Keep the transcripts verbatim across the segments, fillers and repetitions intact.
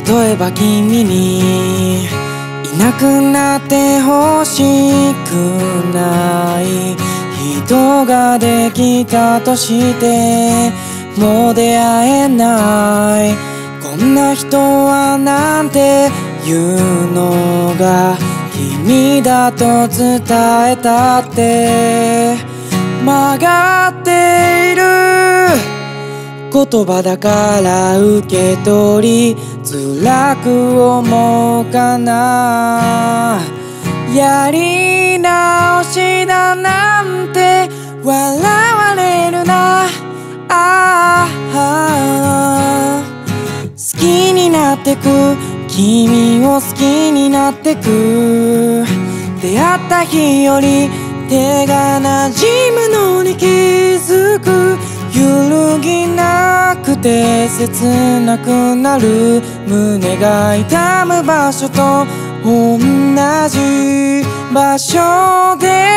例えば君にいなくなってほしくない人ができたとしてもう出会えない、こんな人はなんていうのが君だと伝えたって曲がっている言葉だから受け取り辛く思うかな。やり直しだなんて笑われるな。ああ好きになってく、君を好きになってく、出会った日より手が馴染むのに気づく、揺るぎなくて切なくなる、胸が痛む場所と同じ場所で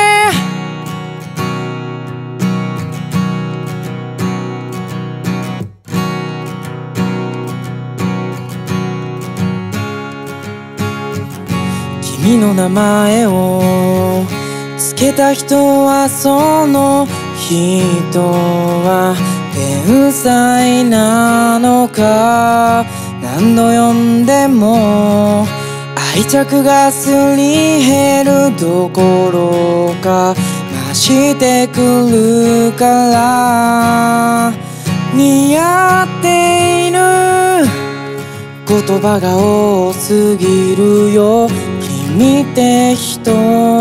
君の名前をつけた人はその人は天才なのか、何度読んでも愛着がすり減るどころか増してくるから、似合っている言葉が多すぎるよ。君って人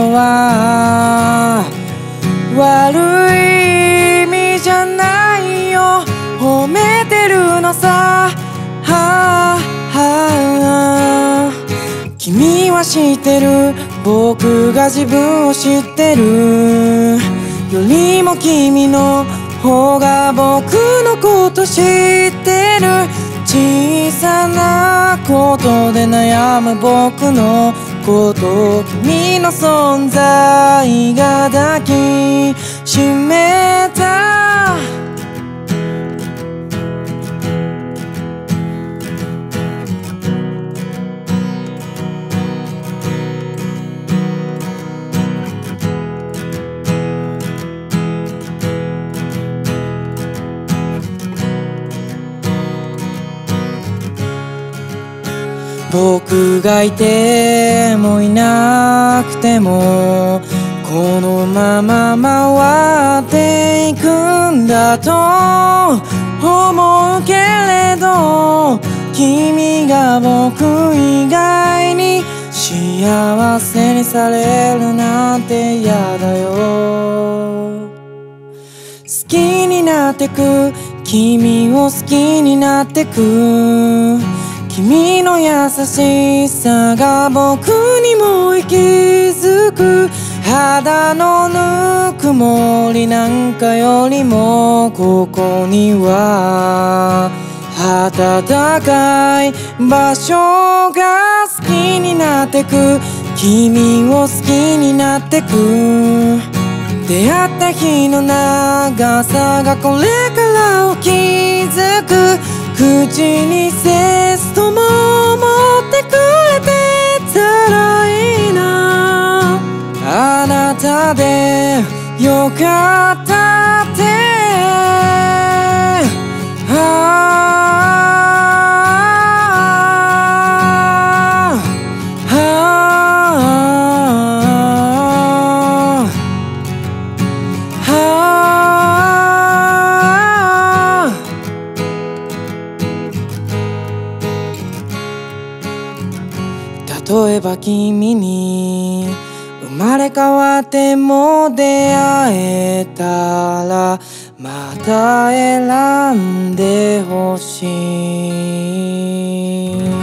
は悪い意味じゃないよ、褒めてるのさ。はあはあ君は知ってる、僕が自分を知ってるよりも君の方が僕のこと知ってる。小さなことで悩む僕のことを君の存在が抱きしめた。僕がいてもいなくてもこのまま回っていくんだと思うけれど、君が僕以外に幸せにされるなんて嫌だよ。好きになってく、君を好きになってく、君の優しさが僕にも息づく。肌のぬくもりなんかよりもここには暖かい場所が好きになってく、君を好きになってく、出会った日の長さがこれからを気づく。口にせずとも思ってくれてたらいいな。あなたでよかったって、ああ例えば君に生まれ変わっても出会えたらまた選んでほしい。